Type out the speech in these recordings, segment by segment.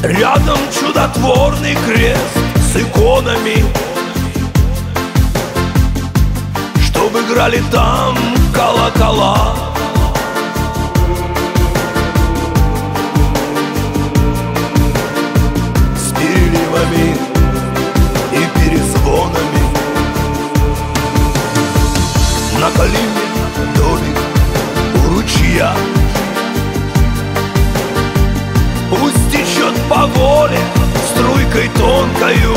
Рядом чудотворный крест с иконами, чтоб играли там колокола. С переливами и перезвонами. Наколи мне домик у ручья, пусть течет по воле струйкой тонкою,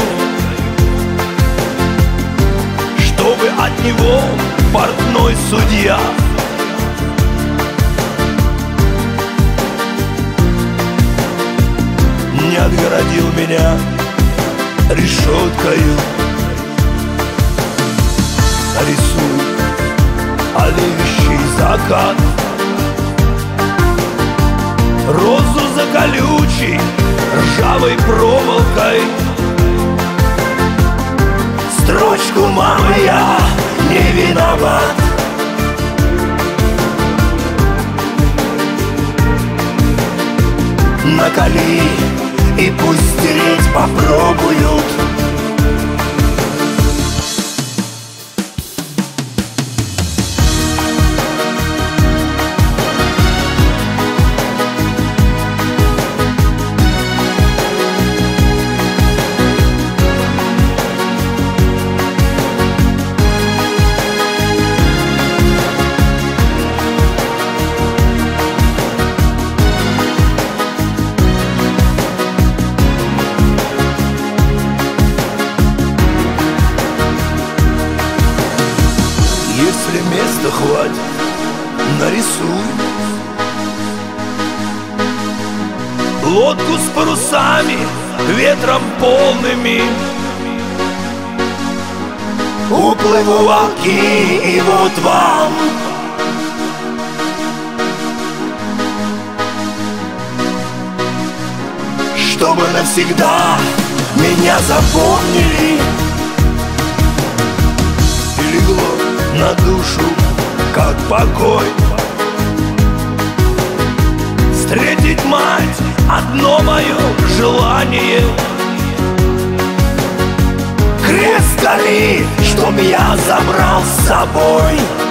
чтобы от него портной судья не отгородил меня решеткою. Нарисуй олеющий закат, розу за колючей ржавой проволокой. Строчку: мама, я не виноват. Наколи, и пусть стереть попробуют. Если места хватит, нарисуй лодку с парусами, ветром полными. Уплыву в оки, и вот вам чтобы навсегда меня запомнили. И легло на душу, как покой, встретить мать — одно мое желание. Крест гори, чтоб я забрал с собой.